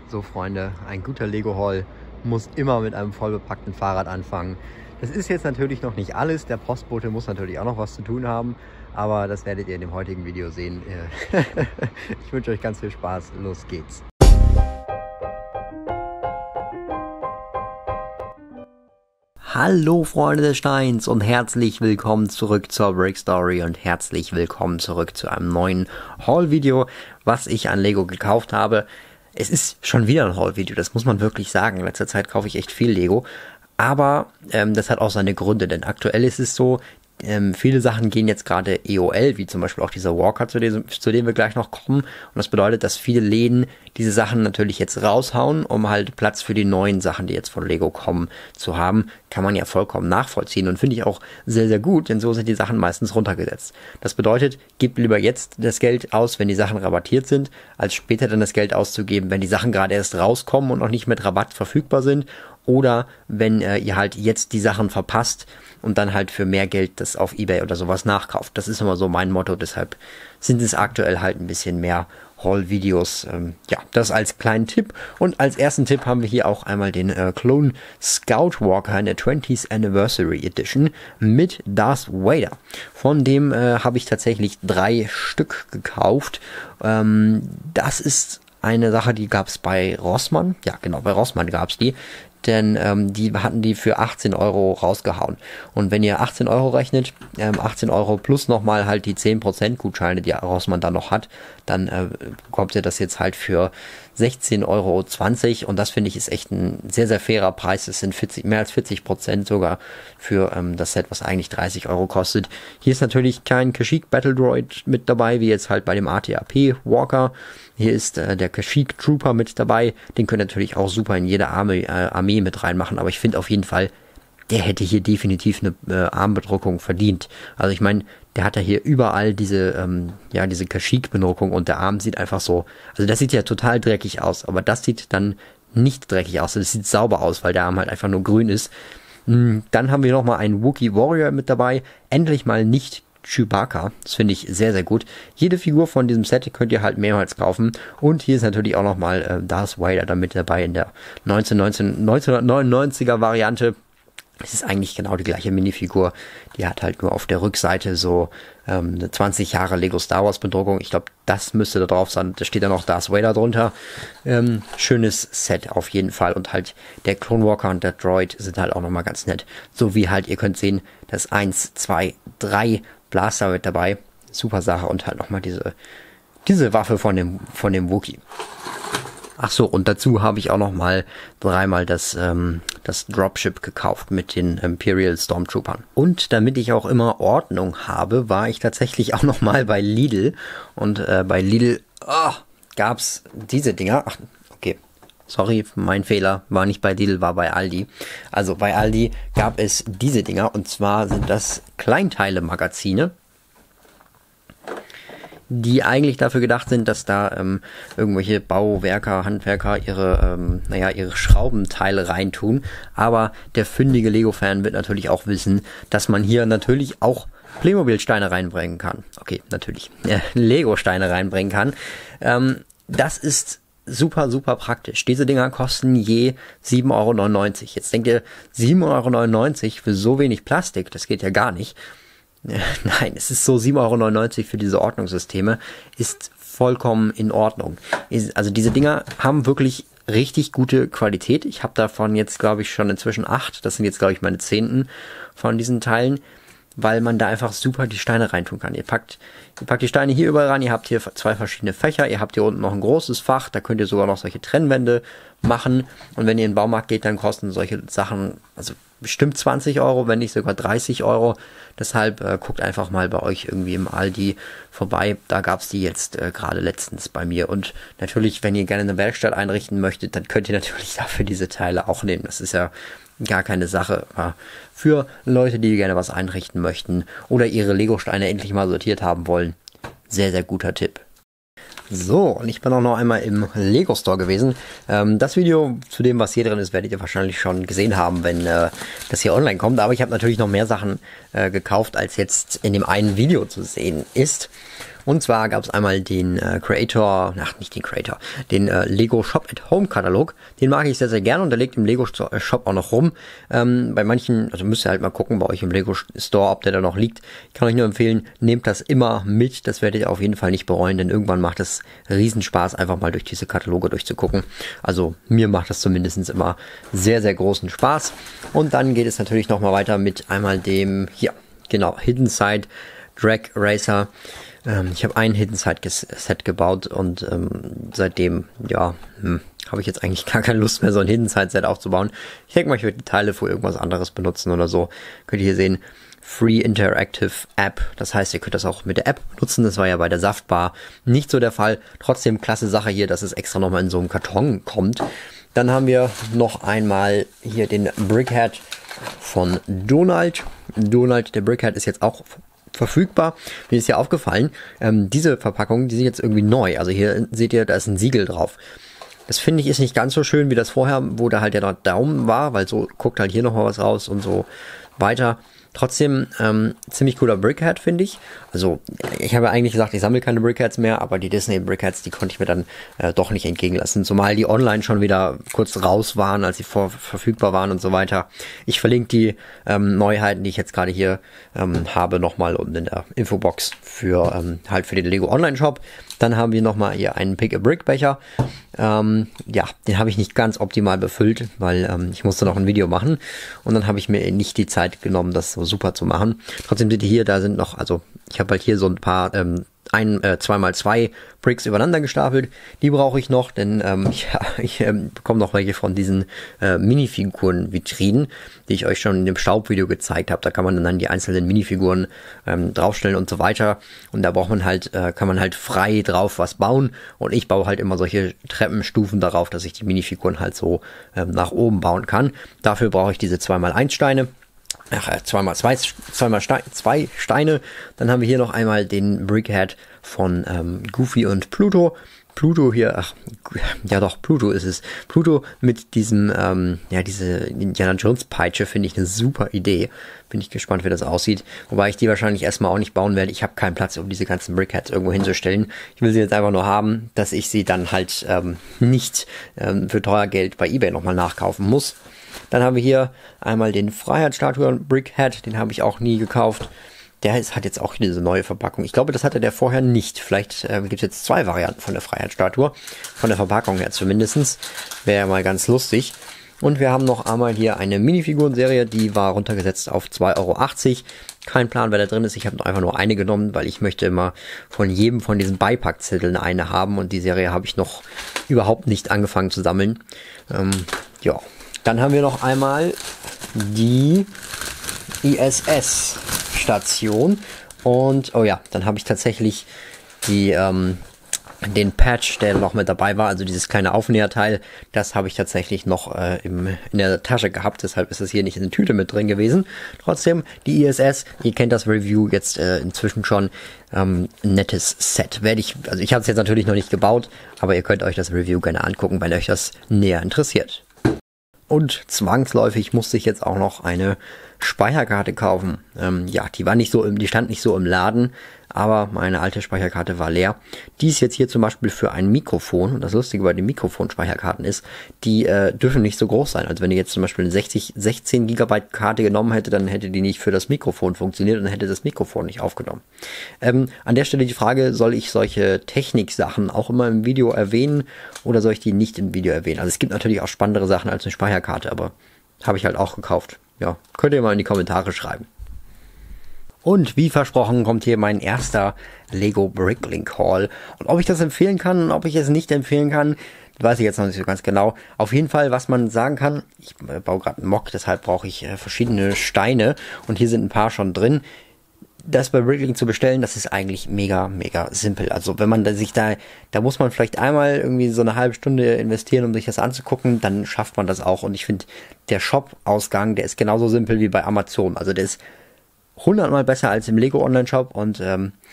So Freunde, ein guter Lego-Haul muss immer mit einem vollbepackten Fahrrad anfangen. Das ist jetzt natürlich noch nicht alles, der Postbote muss natürlich auch noch was zu tun haben, aber das werdet ihr in dem heutigen Video sehen. Ich wünsche euch ganz viel Spaß, los geht's. Hallo Freunde des Steins und herzlich willkommen zurück zur Brick Story und herzlich willkommen zurück zu einem neuen Haul-Video, was ich an Lego gekauft habe. Es ist schon wieder ein Haul-Video, das muss man wirklich sagen. In letzter Zeit kaufe ich echt viel Lego, aber das hat auch seine Gründe, denn aktuell ist es so, viele Sachen gehen jetzt gerade EOL, wie zum Beispiel auch dieser Walker, zu dem wir gleich noch kommen. Und das bedeutet, dass viele Läden diese Sachen natürlich jetzt raushauen, um halt Platz für die neuen Sachen, die jetzt von Lego kommen, zu haben. Kann man ja vollkommen nachvollziehen und finde ich auch sehr, sehr gut, denn so sind die Sachen meistens runtergesetzt. Das bedeutet, gebt lieber jetzt das Geld aus, wenn die Sachen rabattiert sind, als später dann das Geld auszugeben, wenn die Sachen gerade erst rauskommen und noch nicht mit Rabatt verfügbar sind. Oder wenn ihr halt jetzt die Sachen verpasst und dann halt für mehr Geld das auf eBay oder sowas nachkauft. Das ist immer so mein Motto, deshalb sind es aktuell halt ein bisschen mehr Haul-Videos. Ja, das als kleinen Tipp. Und als ersten Tipp haben wir hier auch einmal den Clone Scout Walker in der 20th Anniversary Edition mit Darth Vader. Von dem habe ich tatsächlich 3 Stück gekauft. Das ist eine Sache, die gab es bei Rossmann. Ja, genau, bei Rossmann gab es die. Denn die hatten die für 18 Euro rausgehauen. Und wenn ihr 18 Euro rechnet, 18 Euro plus nochmal halt die 10% Gutscheine, die Rossmann da noch hat, dann bekommt ihr das jetzt halt für 16,20 Euro. Und das finde ich ist echt ein sehr, sehr fairer Preis. Es sind mehr als 40% sogar für das Set, was eigentlich 30 Euro kostet. Hier ist natürlich kein Kashyyyk Battle Droid mit dabei, wie jetzt halt bei dem AT-AT Walker. Hier ist der Kashyyyk Trooper mit dabei. Den könnt ihr natürlich auch super in jede Armee mit reinmachen. Aber ich finde auf jeden Fall, der hätte hier definitiv eine Armbedruckung verdient. Also ich meine, der hat ja hier überall diese Kashyyyk-Bedruckung und der Arm sieht einfach so, also das sieht ja total dreckig aus, aber das sieht dann nicht dreckig aus. Das sieht sauber aus, weil der Arm halt einfach nur grün ist. Dann haben wir nochmal einen Wookiee Warrior mit dabei. Endlich mal nicht Chewbacca. Das finde ich sehr, sehr gut. Jede Figur von diesem Set könnt ihr halt mehrmals kaufen. Und hier ist natürlich auch nochmal Darth Vader da mit dabei in der 1999er Variante. Es ist eigentlich genau die gleiche Minifigur. Die hat halt nur auf der Rückseite so eine 20 Jahre Lego Star Wars Bedruckung. Ich glaube, das müsste da drauf sein. Da steht dann auch Darth Vader drunter. Schönes Set auf jeden Fall. Und halt der Clone Walker und der Droid sind halt auch nochmal ganz nett. So wie halt, ihr könnt sehen, das 1, 2, 3 Blaster mit dabei. Super Sache. Und halt nochmal diese Waffe von dem Wookiee. Ach so, und dazu habe ich auch noch mal dreimal das Dropship gekauft mit den Imperial Stormtroopern. Und damit ich auch immer Ordnung habe, war ich tatsächlich auch noch mal bei Lidl. Und bei Lidl gab's diese Dinger. Ach, okay. Sorry, mein Fehler. War nicht bei Lidl, war bei Aldi. Also bei Aldi gab es diese Dinger. Und zwar sind das Kleinteile-Magazine, die eigentlich dafür gedacht sind, dass da irgendwelche Bauwerker, Handwerker ihre Schraubenteile reintun. Aber der fündige Lego-Fan wird natürlich auch wissen, dass man hier natürlich auch Playmobil-Steine reinbringen kann. Okay, natürlich. Lego-Steine reinbringen kann. Das ist super, super praktisch. Diese Dinger kosten je 7,99 Euro. Jetzt denkt ihr, 7,99 Euro für so wenig Plastik, das geht ja gar nicht. Nein, es ist so 7,99 Euro für diese Ordnungssysteme, ist vollkommen in Ordnung. Also diese Dinger haben wirklich richtig gute Qualität. Ich habe davon jetzt, glaube ich, schon inzwischen 8. Das sind jetzt, glaube ich, meine 10. von diesen Teilen, weil man da einfach super die Steine reintun kann. Ihr packt die Steine hier überall ran, ihr habt hier 2 verschiedene Fächer, ihr habt hier unten noch ein großes Fach, da könnt ihr sogar noch solche Trennwände machen. Und wenn ihr in den Baumarkt geht, dann kosten solche Sachen, also bestimmt 20 Euro, wenn nicht sogar 30 Euro. Deshalb guckt einfach mal bei euch irgendwie im Aldi vorbei. Da gab's die jetzt gerade letztens bei mir. Und natürlich, wenn ihr gerne eine Werkstatt einrichten möchtet, dann könnt ihr natürlich dafür diese Teile auch nehmen. Das ist ja gar keine Sache. Für Leute, die gerne was einrichten möchten oder ihre Lego-Steine endlich mal sortiert haben wollen. Sehr, sehr guter Tipp. So, und ich bin auch noch einmal im Lego Store gewesen. Das Video zu dem, was hier drin ist, werdet ihr wahrscheinlich schon gesehen haben, wenn das hier online kommt. Aber ich habe natürlich noch mehr Sachen gekauft, als jetzt in dem einen Video zu sehen ist. Und zwar gab es einmal den den Lego Shop at Home Katalog. Den mag ich sehr, sehr gerne und der liegt im Lego Shop auch noch rum. Bei manchen, also müsst ihr halt mal gucken bei euch im Lego Store, ob der da noch liegt. Ich kann euch nur empfehlen, nehmt das immer mit. Das werdet ihr auf jeden Fall nicht bereuen, denn irgendwann macht es Riesenspaß, einfach mal durch diese Kataloge durchzugucken. Also mir macht das zumindest immer sehr, sehr großen Spaß. Und dann geht es natürlich nochmal weiter mit einmal dem, hier, genau, Hidden Side Drag Racer. Ich habe ein Hidden Side Set gebaut und seitdem, ja, habe ich jetzt eigentlich gar keine Lust mehr, so ein Hidden Side Set aufzubauen. Ich denke mal, ich werde die Teile für irgendwas anderes benutzen oder so. Könnt ihr hier sehen, Free Interactive App. Das heißt, ihr könnt das auch mit der App benutzen. Das war ja bei der Saftbar nicht so der Fall. Trotzdem klasse Sache hier, dass es extra nochmal in so einem Karton kommt. Dann haben wir noch einmal hier den Brickhead von Donald. Donald, der Brickhead, ist jetzt auch verfügbar. Mir ist ja aufgefallen, diese Verpackungen, die sind jetzt irgendwie neu. Also hier seht ihr, da ist ein Siegel drauf. Das finde ich ist nicht ganz so schön wie das vorher, wo da halt der Daumen war, weil so guckt halt hier nochmal was raus und so weiter. Trotzdem ziemlich cooler Brickhead, finde ich. Also ich habe ja eigentlich gesagt, ich sammle keine Brickheads mehr, aber die Disney Brickheads, die konnte ich mir dann doch nicht entgegenlassen. Zumal die online schon wieder kurz raus waren, als sie verfügbar waren und so weiter. Ich verlinke die Neuheiten, die ich jetzt gerade hier habe, nochmal unten in der Infobox für halt für den Lego Online Shop. Dann haben wir nochmal hier einen Pick-a-Brick-Becher. Ja, den habe ich nicht ganz optimal befüllt, weil ich musste noch ein Video machen. Und dann habe ich mir nicht die Zeit genommen, das so super zu machen. Trotzdem seht ihr hier, da sind noch, also ich habe halt hier so ein paar 2x2 Bricks übereinander gestapelt. Die brauche ich noch, denn ich bekomme noch welche von diesen Minifiguren-Vitrinen, die ich euch schon in dem Staubvideo gezeigt habe. Da kann man dann die einzelnen Minifiguren draufstellen und so weiter. Und da braucht man halt, kann man halt frei drauf was bauen. Und ich baue halt immer solche Treppenstufen darauf, dass ich die Minifiguren halt so nach oben bauen kann. Dafür brauche ich diese 2x1 Steine. Zwei Steine. Dann haben wir hier noch einmal den Brickhead von Goofy und Pluto. Pluto hier, Pluto ist es. Pluto mit diesem, diese Indiana Jones Peitsche finde ich eine super Idee. Bin ich gespannt, wie das aussieht. Wobei ich die wahrscheinlich erstmal auch nicht bauen werde. Ich habe keinen Platz, um diese ganzen Brickheads irgendwo hinzustellen. Ich will sie jetzt einfach nur haben, dass ich sie dann halt nicht für teuer Geld bei eBay nochmal nachkaufen muss. Dann haben wir hier einmal den Freiheitsstatuen Brickhead, den habe ich auch nie gekauft. Hat jetzt auch diese neue Verpackung. Ich glaube, das hatte der vorher nicht. Vielleicht gibt es jetzt 2 Varianten von der Freiheitsstatue. Von der Verpackung her zumindest. Wäre ja mal ganz lustig. Und wir haben noch einmal hier eine Minifiguren-Serie, die war runtergesetzt auf 2,80 €. Kein Plan, wer da drin ist. Ich habe einfach nur eine genommen, weil ich möchte immer von jedem von diesen Beipackzetteln eine haben. Und die Serie habe ich noch überhaupt nicht angefangen zu sammeln. Ja. Dann haben wir noch einmal die ISS-Station. Und, oh ja, dann habe ich tatsächlich den Patch, der noch mit dabei war, also dieses kleine Aufnäherteil, das habe ich tatsächlich noch in der Tasche gehabt. Deshalb ist es hier nicht in der Tüte mit drin gewesen. Trotzdem, die ISS, ihr kennt das Review jetzt inzwischen schon. Ein nettes Set. Also ich habe es jetzt natürlich noch nicht gebaut, aber ihr könnt euch das Review gerne angucken, wenn euch das näher interessiert. Und zwangsläufig musste ich jetzt auch noch eine Speicherkarte kaufen. Die stand nicht so im Laden, aber meine alte Speicherkarte war leer. Die ist jetzt hier zum Beispiel für ein Mikrofon. Und das Lustige bei den Mikrofonspeicherkarten ist, die dürfen nicht so groß sein. Also wenn ihr jetzt zum Beispiel eine 16 GB Karte genommen hätte, dann hätte die nicht für das Mikrofon funktioniert und hätte das Mikrofon nicht aufgenommen. An der Stelle die Frage, soll ich solche Techniksachen auch immer im Video erwähnen oder soll ich die nicht im Video erwähnen? Also es gibt natürlich auch spannendere Sachen als eine Speicherkarte, aber habe ich halt auch gekauft. Ja, könnt ihr mal in die Kommentare schreiben. Und wie versprochen kommt hier mein erster Lego Bricklink Haul. Und ob ich das empfehlen kann und ob ich es nicht empfehlen kann, weiß ich jetzt noch nicht so ganz genau. Auf jeden Fall, was man sagen kann, ich baue gerade einen Mock, deshalb brauche ich verschiedene Steine. Und hier sind ein paar schon drin. Das bei Bricklink zu bestellen, das ist eigentlich mega, mega simpel. Also wenn man sich da muss man vielleicht einmal irgendwie so eine halbe Stunde investieren, um sich das anzugucken, dann schafft man das auch. Und ich finde, der Shop-Ausgang, der ist genauso simpel wie bei Amazon. Also der ist 100-mal besser als im Lego Online-Shop und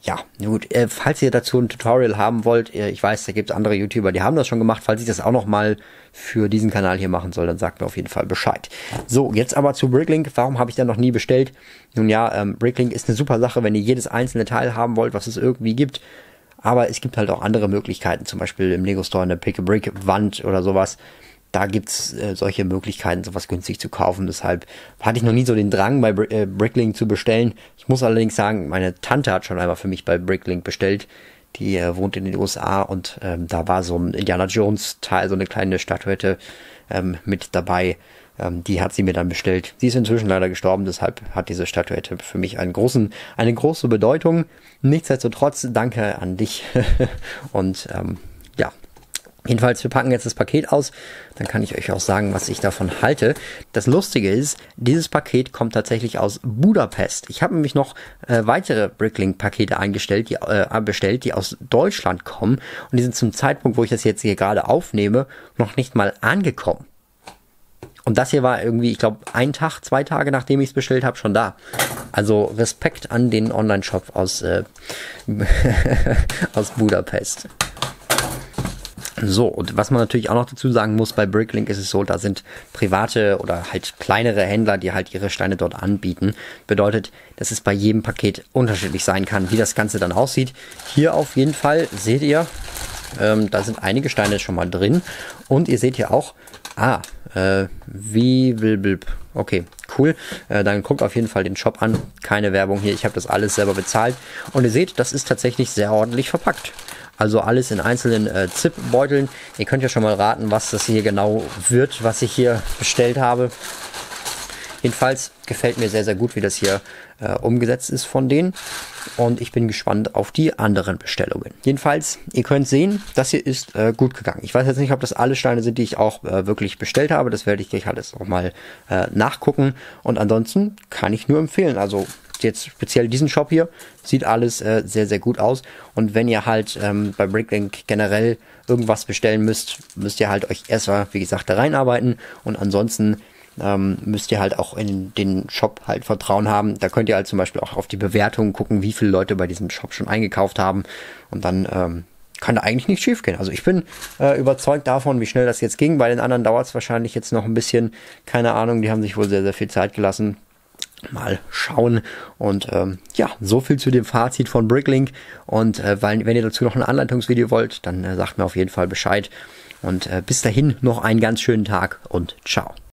Ja, gut, falls ihr dazu ein Tutorial haben wollt, ich weiß, da gibt es andere YouTuber, die haben das schon gemacht. Falls ich das auch nochmal für diesen Kanal hier machen soll, dann sagt mir auf jeden Fall Bescheid. So, jetzt aber zu Bricklink. Warum habe ich da noch nie bestellt? Nun ja, Bricklink ist eine super Sache, wenn ihr jedes einzelne Teil haben wollt, was es irgendwie gibt. Aber es gibt halt auch andere Möglichkeiten, zum Beispiel im Lego Store eine Pick-a-Brick-Wand oder sowas. Da gibt's solche Möglichkeiten, sowas günstig zu kaufen. Deshalb hatte ich noch nie so den Drang, bei Bricklink zu bestellen. Ich muss allerdings sagen, meine Tante hat schon einmal für mich bei Bricklink bestellt. Die wohnt in den USA und da war so ein Indiana Jones Teil, so eine kleine Statuette mit dabei. Die hat sie mir dann bestellt. Sie ist inzwischen leider gestorben, deshalb hat diese Statuette für mich eine große Bedeutung. Nichtsdestotrotz, danke an dich. Und ja. Jedenfalls, wir packen jetzt das Paket aus, dann kann ich euch auch sagen, was ich davon halte. Das Lustige ist, dieses Paket kommt tatsächlich aus Budapest. Ich habe nämlich noch weitere Bricklink-Pakete bestellt, die aus Deutschland kommen. Und die sind zum Zeitpunkt, wo ich das jetzt hier gerade aufnehme, noch nicht mal angekommen. Und das hier war irgendwie, ich glaube, 1 Tag, 2 Tage, nachdem ich es bestellt habe, schon da. Also Respekt an den Online-Shop aus Budapest. So, und was man natürlich auch noch dazu sagen muss, bei Bricklink ist es so, da sind private oder halt kleinere Händler, die halt ihre Steine dort anbieten. Bedeutet, dass es bei jedem Paket unterschiedlich sein kann, wie das Ganze dann aussieht. Hier auf jeden Fall seht ihr, da sind einige Steine schon mal drin. Und ihr seht hier auch, okay, cool. Dann guckt auf jeden Fall den Shop an. Keine Werbung hier, ich habe das alles selber bezahlt. Und ihr seht, das ist tatsächlich sehr ordentlich verpackt. Also alles in einzelnen Zip-Beuteln. Ihr könnt ja schon mal raten, was das hier genau wird, was ich hier bestellt habe. Jedenfalls gefällt mir sehr, sehr gut, wie das hier umgesetzt ist von denen. Und ich bin gespannt auf die anderen Bestellungen. Jedenfalls, ihr könnt sehen, das hier ist gut gegangen. Ich weiß jetzt nicht, ob das alle Steine sind, die ich auch wirklich bestellt habe. Das werde ich gleich alles auch mal nachgucken. Und ansonsten kann ich nur empfehlen. Also jetzt speziell diesen Shop hier, sieht alles sehr, sehr gut aus. Und wenn ihr halt bei Bricklink generell irgendwas bestellen müsst ihr halt euch erstmal, wie gesagt, da reinarbeiten. Und ansonsten müsst ihr halt auch in den Shop halt Vertrauen haben. Da könnt ihr halt zum Beispiel auch auf die Bewertungen gucken, wie viele Leute bei diesem Shop schon eingekauft haben. Und dann kann da eigentlich nicht schief gehen. Also ich bin überzeugt davon, wie schnell das jetzt ging. Bei den anderen dauert es wahrscheinlich jetzt noch ein bisschen. Keine Ahnung, die haben sich wohl sehr, sehr viel Zeit gelassen. Mal schauen. Und ja, so viel zu dem Fazit von Bricklink. Und wenn ihr dazu noch ein Anleitungsvideo wollt, dann sagt mir auf jeden Fall Bescheid. Und bis dahin noch einen ganz schönen Tag und ciao.